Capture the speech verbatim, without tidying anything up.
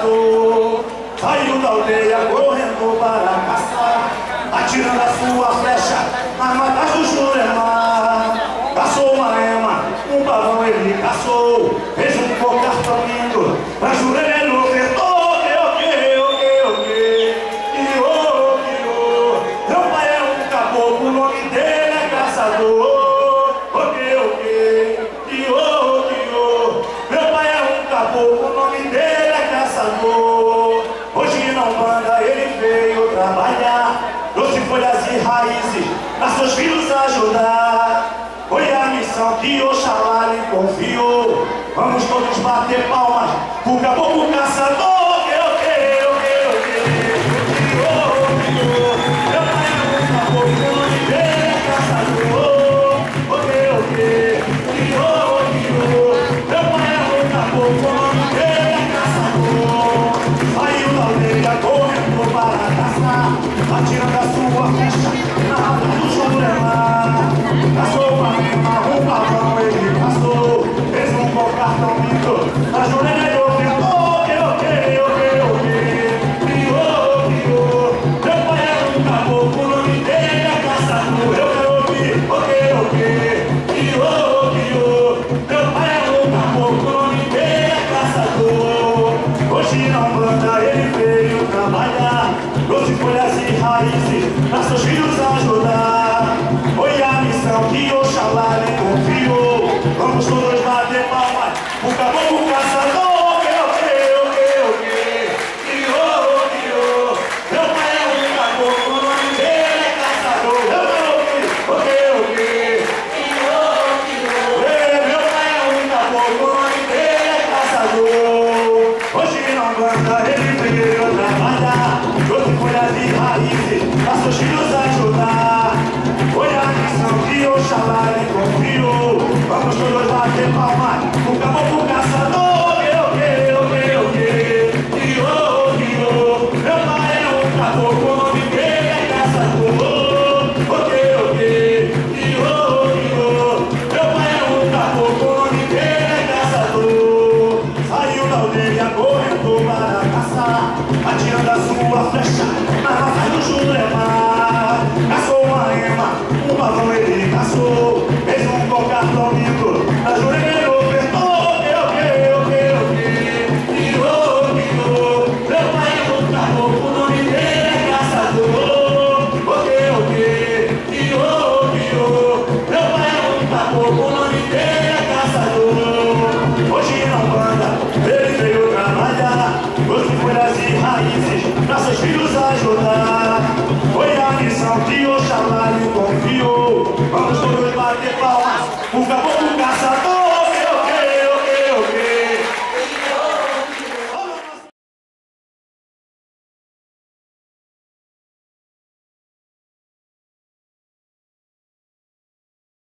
caçador. Saiu da aldeia correndo para caçar, atirando a sua flecha nas matas do Jurema. Caçou uma ema, um pavão ele caçou, fez um cocar tão lindo pra Jurema ele ofertou. Meu pai é um caboclo, o nome dele é caçador. Ok, ok, iô, iô. Meu pai é um caboclo, o nome dele é caçador. Hoje não manda, ele veio trabalhar, trouxe folhas e raízes para seus filhos ajudar. Foi a missão que Oxalá lhe confiou. Vamos todos bater palmas pro caboclo caçador. Ok, ok, ok, ok. Iô, iô. Meu pai é um caboclo, o nome dele é caçador. Ok, ok. Iô, iô. Meu pai é um caboclo, o nome dele é caçador. Saiu da aldeia correndo para caçar, atirando a sua flecha na rata do Jurema. Caçou uma ema, um pavão ele caçou, fez um cocar tão lindo pra Jurema ele ofertou. Ok, ok, ok, ok. Iô, iô. Meu pai é um caboclo, o nome dele é caçador. Eu quero ouvir. Ok, ok. Iô, iô. Meu pai é um caboclo, o nome dele é caçador. Hoje não manda, ele veio trabalhar, trouxe folhas e raízes para seus filhos ajudar. Foi a missão que Oxalá lhe confiou. Vamos todos bater palmas pro caboclo caçador. Ok, ok, ok, ok. Iô, iô. Meu pai é um caboclo, o nome dele é caçador. Eu quero ouvir. Ok, ok. Iô, iô. Ei, meu pai é um caboclo, o nome dele é caçador. Hoje não manda, ele veio trabalhar, trouxe folhas e raízes para seus filhos ajudar. Foi a missão que Oxalá lhe confiou. Vamos todos bater palmas pro caboclo caçador. Ok, ok, ok, ok. Iô, iô. Meu pai é um caboclo, o nome dele é caçador. Ok, ok. Iô, iô. Meu pai é um caboclo, o nome dele é caçador. Saiu da aldeia correndo para caçar, atirando a sua flecha